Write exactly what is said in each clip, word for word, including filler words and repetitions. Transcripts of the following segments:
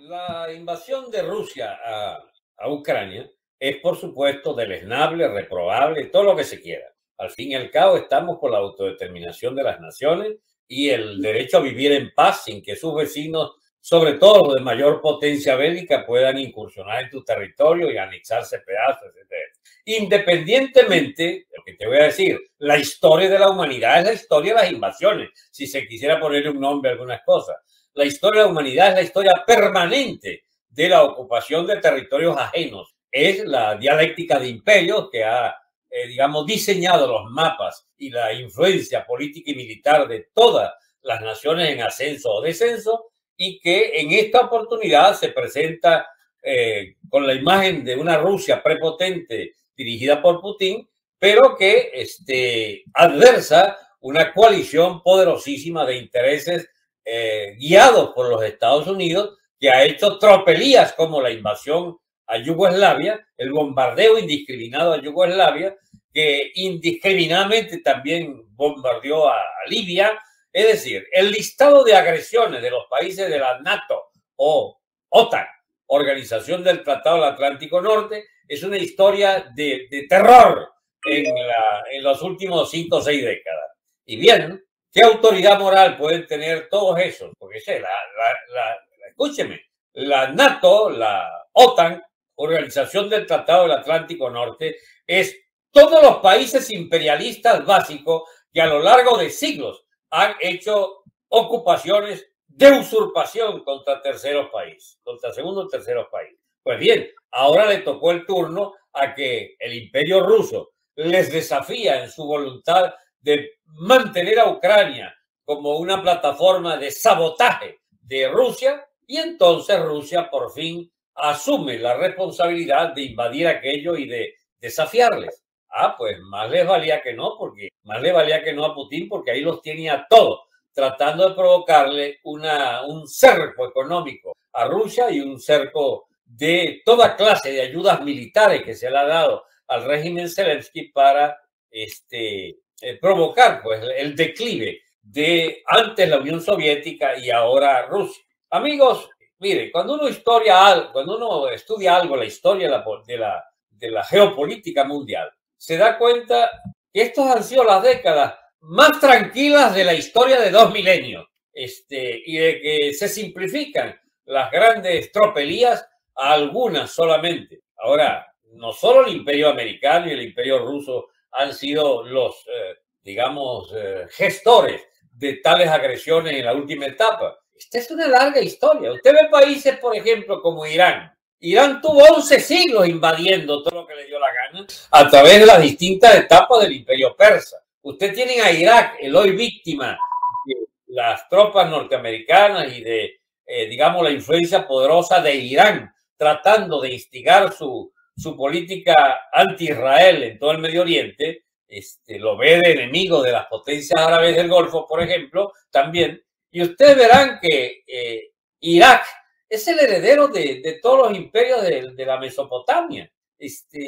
La invasión de Rusia a, a Ucrania es, por supuesto, deleznable, reprobable, todo lo que se quiera. Al fin y al cabo, estamos por la autodeterminación de las naciones y el derecho a vivir en paz sin que sus vecinos, sobre todo los de mayor potencia bélica, puedan incursionar en tu territorio y anexarse pedazos, etcétera. Independientemente, lo que te voy a decir, la historia de la humanidad es la historia de las invasiones, si se quisiera ponerle un nombre a algunas cosas. La historia de la humanidad es la historia permanente de la ocupación de territorios ajenos. Es la dialéctica de imperios que ha, eh, digamos, diseñado los mapas y la influencia política y militar de todas las naciones en ascenso o descenso, y que en esta oportunidad se presenta eh, con la imagen de una Rusia prepotente dirigida por Putin, pero que este, adversa una coalición poderosísima de intereses eh, guiados por los Estados Unidos, que ha hecho tropelías como la invasión a Yugoslavia, el bombardeo indiscriminado a Yugoslavia, que indiscriminadamente también bombardeó a, a Libia. Es decir, el listado de agresiones de los países de la NATO o OTAN, Organización del Tratado del Atlántico Norte, es una historia de, de terror en, la, en los últimos cinco o seis décadas. Y bien, ¿qué autoridad moral pueden tener todos esos? Porque sé, la, la, la, la, escúcheme, la NATO, la OTAN, Organización del Tratado del Atlántico Norte, es todos los países imperialistas básicos que a lo largo de siglos han hecho ocupaciones de usurpación contra terceros países, contra segundos o terceros países. Pues bien, ahora le tocó el turno a que el imperio ruso les desafía en su voluntad de mantener a Ucrania como una plataforma de sabotaje de Rusia, y entonces Rusia por fin asume la responsabilidad de invadir aquello y de desafiarles. Ah, pues más les valía que no, porque más le valía que no a Putin, porque ahí los tenía todos, tratando de provocarle una, un cerco económico a Rusia y un cerco de toda clase de ayudas militares que se le ha dado al régimen Zelensky para este, eh, provocar pues, el declive de antes la Unión Soviética y ahora Rusia. Amigos, mire, cuando uno, historia, cuando uno estudia algo, la historia de la, de la, de la geopolítica mundial, se da cuenta que estas han sido las décadas más tranquilas de la historia de dos milenios, este, y de que se simplifican las grandes tropelías a algunas solamente. Ahora, no solo el imperio americano y el imperio ruso han sido los, eh, digamos, eh, gestores de tales agresiones en la última etapa. Esta es una larga historia. Usted ve países, por ejemplo, como Irán. Irán tuvo once siglos invadiendo todo lo que le dio la gana a través de las distintas etapas del imperio persa. Usted tiene a Irak, el hoy víctima de las tropas norteamericanas y de, eh, digamos, la influencia poderosa de Irán, tratando de instigar su, su política anti-Israel en todo el Medio Oriente. Este, lo ve de enemigo de las potencias árabes del Golfo, por ejemplo, también. Y ustedes verán que eh, Irak es el heredero de, de todos los imperios de, de la Mesopotamia. Este,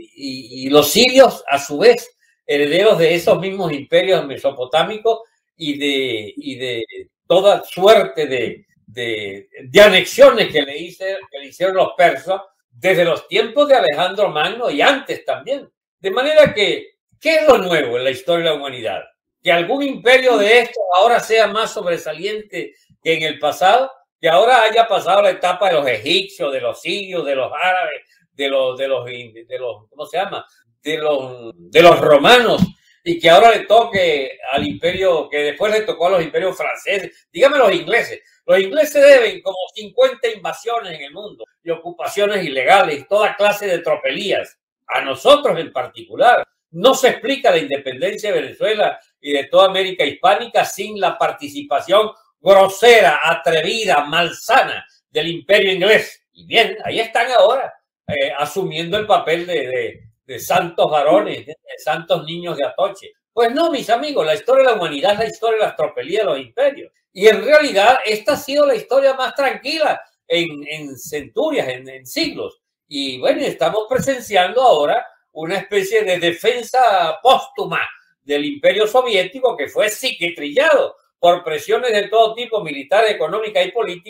y, y los sirios, a su vez, herederos de esos mismos imperios mesopotámicos y de, y de toda suerte de, de, de anexiones que le, hice, que le hicieron los persas desde los tiempos de Alejandro Magno y antes también. De manera que, ¿qué es lo nuevo en la historia de la humanidad? Que algún imperio de estos ahora sea más sobresaliente que en el pasado, que ahora haya pasado la etapa de los egipcios, de los sirios, de los árabes, de los, de los, de los ¿cómo se llama? De los, de los romanos, y que ahora le toque al imperio, que después le tocó a los imperios franceses, dígame los ingleses. Los ingleses deben como cincuenta invasiones en el mundo y ocupaciones ilegales, toda clase de tropelías. A nosotros en particular no se explica la independencia de Venezuela y de toda América hispánica sin la participación grosera, atrevida, malsana del imperio inglés. Y bien, ahí están ahora eh, asumiendo el papel de, de, de santos varones, de, de santos niños de Atoche. Pues no, mis amigos, la historia de la humanidad es la historia de las tropelías de los imperios. Y en realidad esta ha sido la historia más tranquila en, en centurias, en, en siglos. Y bueno, estamos presenciando ahora una especie de defensa póstuma del imperio soviético que fue psiquitrillado por presiones de todo tipo, militar, económica y política,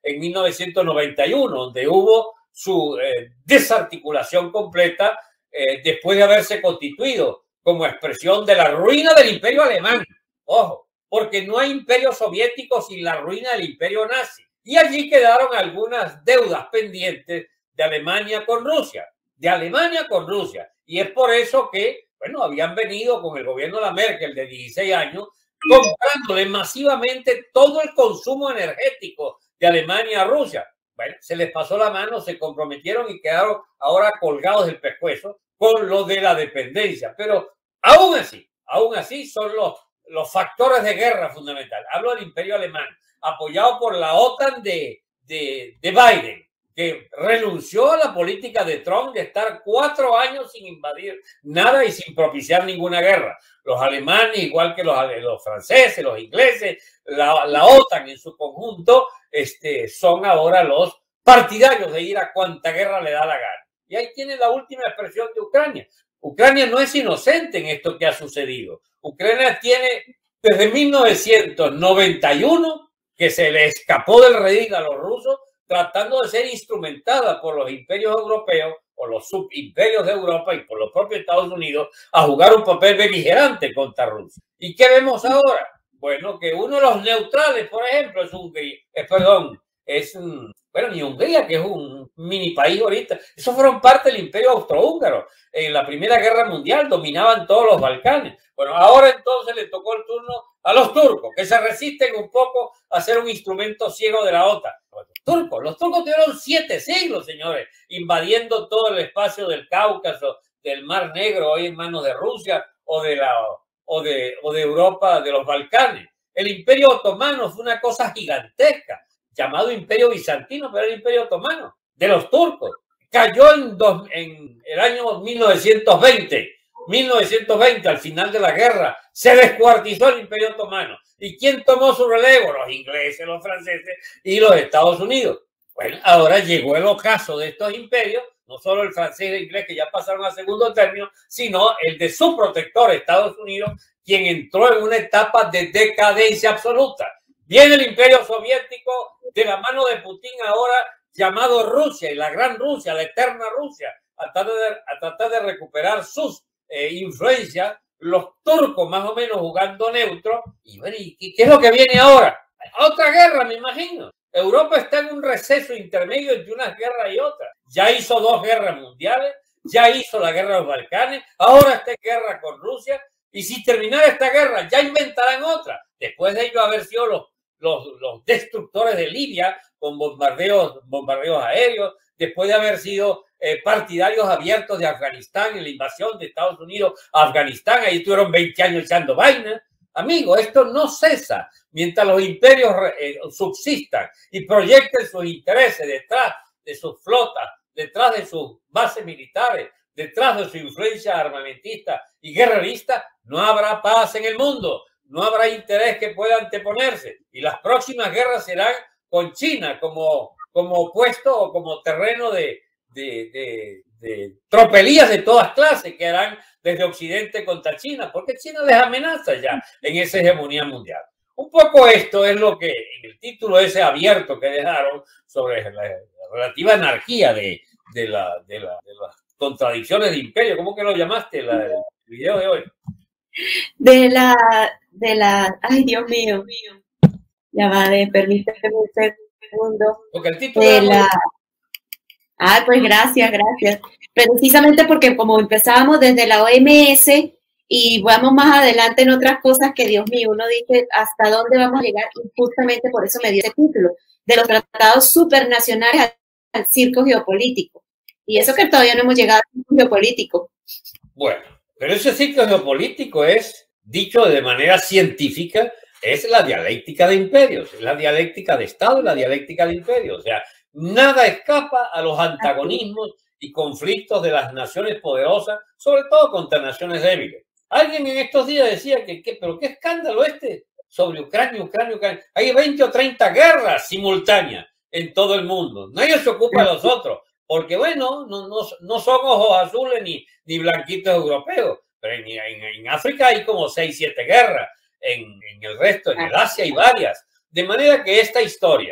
en mil novecientos noventa y uno, donde hubo su eh, desarticulación completa eh, después de haberse constituido como expresión de la ruina del imperio alemán. Ojo, porque no hay imperio soviético sin la ruina del imperio nazi. Y allí quedaron algunas deudas pendientes de Alemania con Rusia, de Alemania con Rusia. Y es por eso que, bueno, habían venido con el gobierno de la Merkel de dieciséis años, comprándole masivamente todo el consumo energético de Alemania a Rusia. Bueno, se les pasó la mano, se comprometieron y quedaron ahora colgados del pescuezo con lo de la dependencia. Pero aún así, aún así son los, los factores de guerra fundamentales. Hablo del imperio alemán, apoyado por la OTAN de, de, de Biden, que renunció a la política de Trump de estar cuatro años sin invadir nada y sin propiciar ninguna guerra. Los alemanes, igual que los, los franceses, los ingleses, la, la OTAN en su conjunto, este, son ahora los partidarios de ir a cuanta guerra le da la gana. Y ahí tiene la última expresión de Ucrania. Ucrania no es inocente en esto que ha sucedido. Ucrania tiene desde mil novecientos noventa y uno que se le escapó del redil a los rusos, tratando de ser instrumentada por los imperios europeos o los subimperios de Europa y por los propios Estados Unidos a jugar un papel beligerante contra Rusia. ¿Y qué vemos ahora? Bueno, que uno de los neutrales, por ejemplo, es Hungría, eh, perdón, es un, bueno, ni Hungría, que es un mini país ahorita, esos fueron parte del imperio austrohúngaro. En la Primera Guerra Mundial dominaban todos los Balcanes. Bueno, ahora entonces le tocó el turno a los turcos, que se resisten un poco a ser un instrumento ciego de la OTAN. Los turcos, los turcos tuvieron siete siglos, señores, invadiendo todo el espacio del Cáucaso, del Mar Negro, hoy en manos de Rusia, o de, la, o de, o de Europa, de los Balcanes. El imperio otomano fue una cosa gigantesca, llamado imperio bizantino, pero el imperio otomano, de los turcos. Cayó en, dos, en el año mil novecientos veinte. mil novecientos veinte, al final de la guerra, se descuartizó el imperio otomano. ¿Y quién tomó su relevo? Los ingleses, los franceses y los Estados Unidos. Bueno, ahora llegó el ocaso de estos imperios, no solo el francés y el inglés que ya pasaron a segundo término, sino el de su protector, Estados Unidos, quien entró en una etapa de decadencia absoluta. Viene el imperio soviético de la mano de Putin ahora, llamado Rusia, y la gran Rusia, la eterna Rusia, a tratar de, a tratar de recuperar sus eh, influencias, los turcos más o menos jugando neutro. Y bueno, ¿y qué es lo que viene ahora? Otra guerra, me imagino. Europa está en un receso intermedio entre unas guerras y otras. Ya hizo dos guerras mundiales, ya hizo la guerra de los Balcanes, ahora está en guerra con Rusia, y si terminara esta guerra ya inventarán otra. Después de ello haber sido los, los, los destructores de Libia con bombardeos, bombardeos aéreos, después de haber sido eh, partidarios abiertos de Afganistán en la invasión de Estados Unidos a Afganistán, ahí estuvieron veinte años echando vaina. Amigo, esto no cesa mientras los imperios eh, subsistan y proyecten sus intereses detrás de sus flotas, detrás de sus bases militares, detrás de su influencia armamentista y guerrerista. No habrá paz en el mundo, no habrá interés que pueda anteponerse, y las próximas guerras serán con China como, como opuesto o como terreno de, de, de, de tropelías de todas clases que harán desde Occidente contra China, porque China les amenaza ya en esa hegemonía mundial. Un poco esto es lo que en el título ese abierto que dejaron sobre la relativa anarquía de, de, la, de, la, de las contradicciones de imperio. ¿Cómo que lo llamaste la, el video de hoy? De la, de la, ay Dios mío, ya va, de, permíteme un segundo. Porque el título de la, ah, pues gracias, gracias. Precisamente porque como empezábamos desde la O M S y vamos más adelante en otras cosas que, Dios mío, uno dice hasta dónde vamos a llegar, y justamente por eso me dio ese título, de los tratados supernacionales al, al circo geopolítico. Y eso que todavía no hemos llegado al circo geopolítico. Bueno, pero ese ciclo geopolítico es, dicho de manera científica, es la dialéctica de imperios, es la dialéctica de Estado y la dialéctica de imperios. O sea, nada escapa a los antagonismos y conflictos de las naciones poderosas, sobre todo contra naciones débiles. Alguien en estos días decía que, que pero qué escándalo este sobre Ucrania, Ucrania, Ucrania. Hay veinte o treinta guerras simultáneas en todo el mundo. Nadie se ocupa de los otros. Porque, bueno, no, no, no son ojos azules ni, ni blanquitos europeos, pero en, en, en África hay como seis, siete guerras, en, en el resto, en el Asia hay varias. De manera que esta historia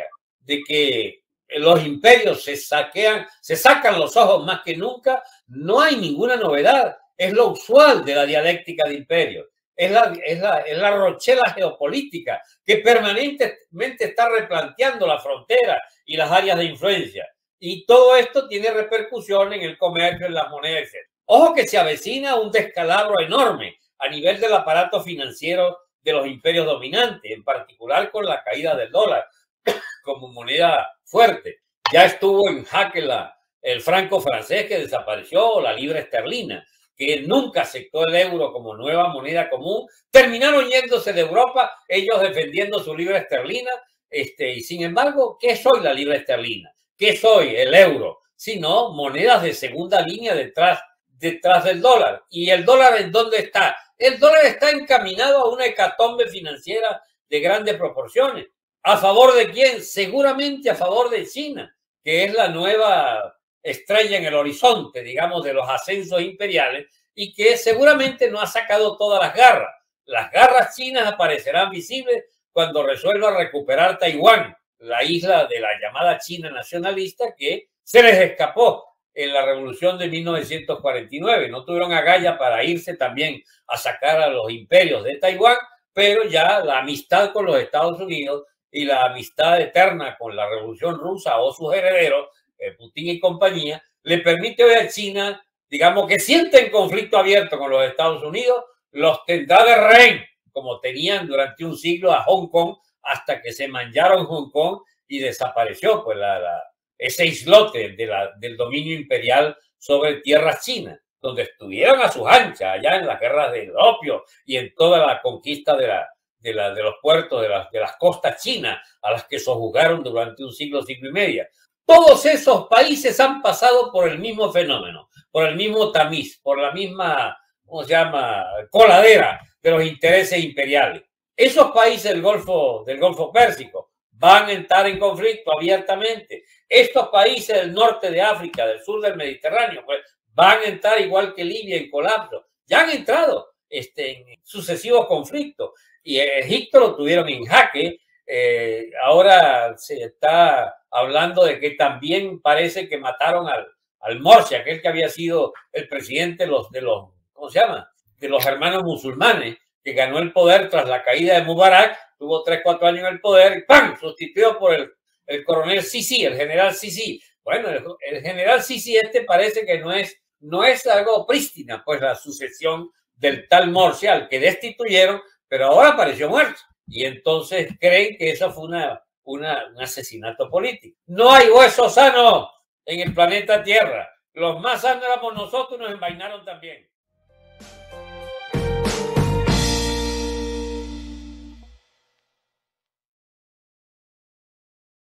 de que los imperios se saquean, se sacan los ojos más que nunca, no hay ninguna novedad. Es lo usual de la dialéctica de imperios. Es la, es la, es la rochela geopolítica que permanentemente está replanteando la frontera y las áreas de influencia. Y todo esto tiene repercusión en el comercio, en las monedas, etcétera. Ojo que se avecina un descalabro enorme a nivel del aparato financiero de los imperios dominantes, en particular con la caída del dólar como moneda fuerte. Ya estuvo en jaque la, el franco francés, que desapareció, o la libra esterlina, que nunca aceptó el euro como nueva moneda común. Terminaron yéndose de Europa, ellos defendiendo su libra esterlina. Este, y sin embargo, ¿qué soy la libra esterlina? ¿Qué soy el euro? Sino monedas de segunda línea detrás, detrás del dólar. ¿Y el dólar en dónde está? El dólar está encaminado a una hecatombe financiera de grandes proporciones. ¿A favor de quién? Seguramente a favor de China, que es la nueva estrella en el horizonte, digamos, de los ascensos imperiales, y que seguramente no ha sacado todas las garras. Las garras chinas aparecerán visibles cuando resuelva recuperar Taiwán, la isla de la llamada China nacionalista, que se les escapó en la revolución de mil novecientos cuarenta y nueve. No tuvieron agallas para irse también a sacar a los imperios de Taiwán, pero ya la amistad con los Estados Unidos y la amistad eterna con la Revolución Rusa o sus herederos, eh, Putin y compañía, le permite hoy a China, digamos, que siente en conflicto abierto con los Estados Unidos, los tendrá de rehén, como tenían durante un siglo a Hong Kong, hasta que se mancharon Hong Kong y desapareció pues la, la, ese islote de la, del dominio imperial sobre tierras chinas, donde estuvieron a sus anchas, allá en las guerras del opio y en toda la conquista de la De, la, de los puertos, de las, de las costas chinas, a las que sojuzgaron durante un siglo, siglo y medio. Todos esos países han pasado por el mismo fenómeno, por el mismo tamiz, por la misma, ¿cómo se llama?, coladera de los intereses imperiales. Esos países del Golfo, del Golfo Pérsico van a entrar en conflicto abiertamente. Estos países del norte de África, del sur del Mediterráneo, pues van a entrar igual que Libia en colapso. Ya han entrado este, en sucesivos conflictos. Y Egipto lo tuvieron en jaque. Eh, ahora se está hablando de que también parece que mataron al, al Morsi, aquel que había sido el presidente de los, de los, ¿cómo se llama?, de los hermanos musulmanes, que ganó el poder tras la caída de Mubarak, tuvo tres, cuatro años en el poder, y ¡pam!, sustituido por el, el coronel Sisi, el general Sisi. Bueno, el, el general Sisi este parece que no es, no es algo prístina, pues la sucesión del tal Morsi, al que destituyeron, pero ahora apareció muerto. Y entonces creen que eso fue una, una, un asesinato político. No hay huesos sanos en el planeta Tierra. Los más sanos éramos nosotros y nos envainaron también.